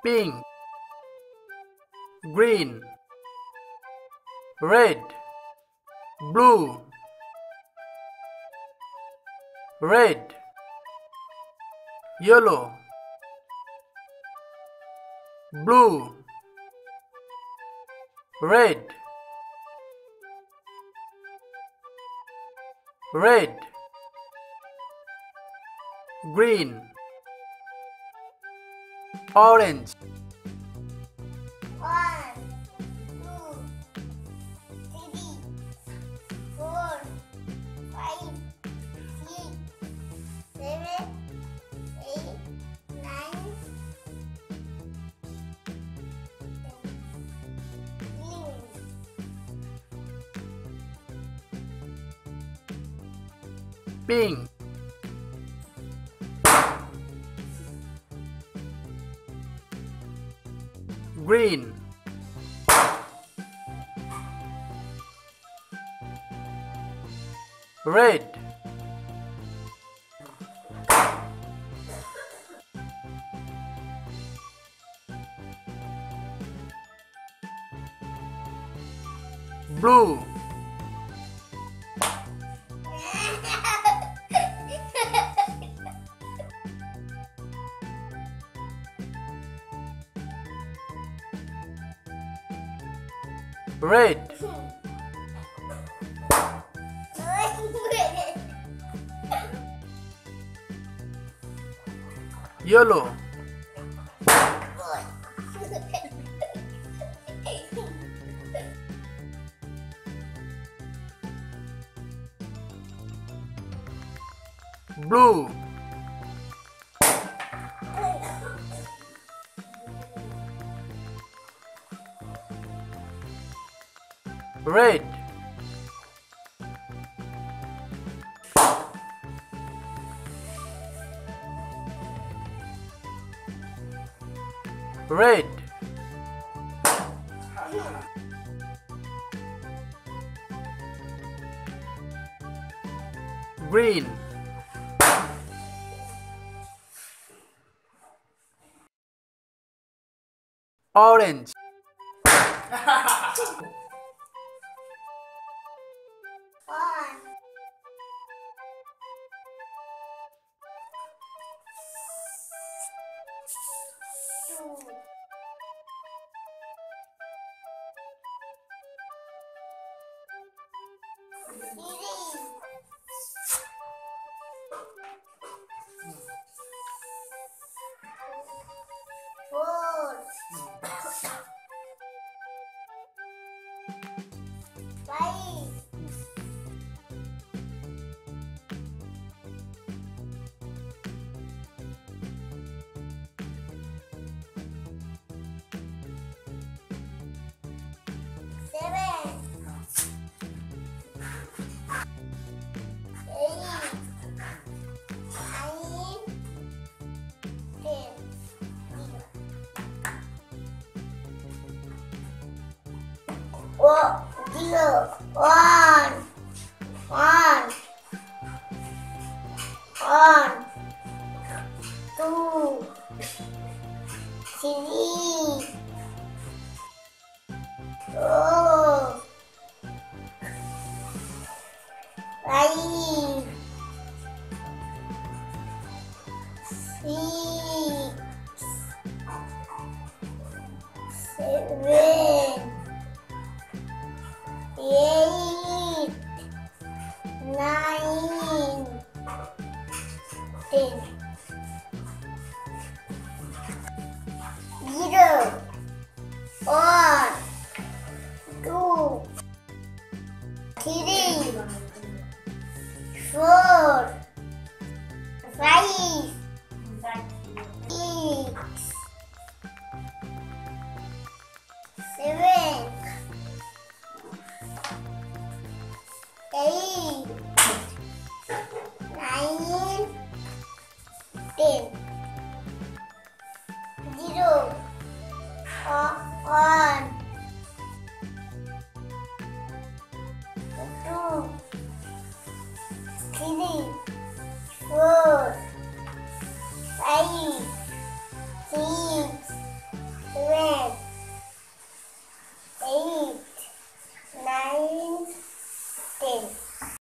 pink, green, red, blue, red, yellow, blue, red, red, green, orange. 1, 2, 3, 4, 5, 6, 7, 8, 9, 10, 11. Pink, green, red, blue, red, yellow, blue, red, red, green, orange. 1, 2, 3, 4, 5, 7, 8, 9, 10. 0, 1, 1, 2, 3, 4, 5, 6, 7, 8, 9, 10. 0, 1, 2, 3, 4, 5, 6, 7, 8, 9, 10.